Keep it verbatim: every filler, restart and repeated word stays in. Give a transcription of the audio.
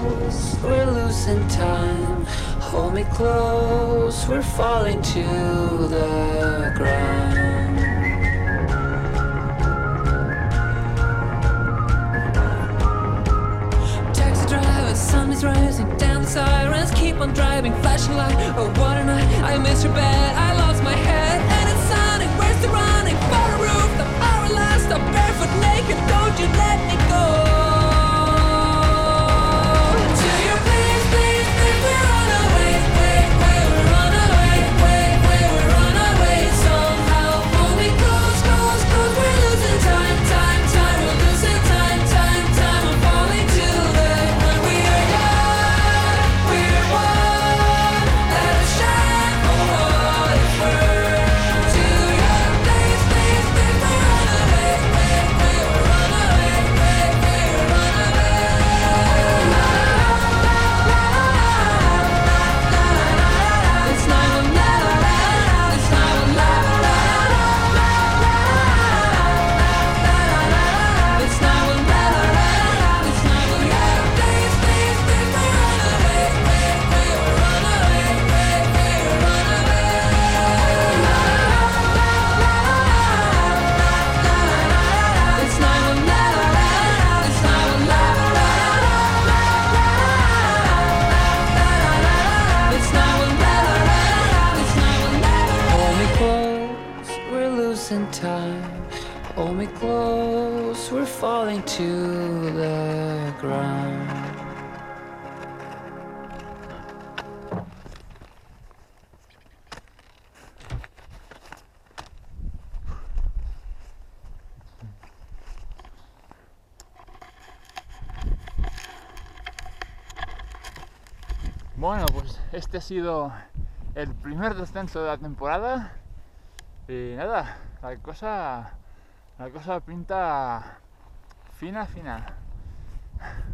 close, we're losing time. Hold me close, we're falling to the ground. Taxi driver, sun is rising down, the sirens keep on driving, flashing light. Oh, what a night, I missed your bed, I lost my head, and it's sunny, where's the running? For a roof, the hour last, I'm barefoot naked, don't you let me go. Time, hold me close, we're falling to the ground. Bueno, pues este ha sido el primer descenso de la temporada y nada, la cosa, la cosa pinta fina, fina.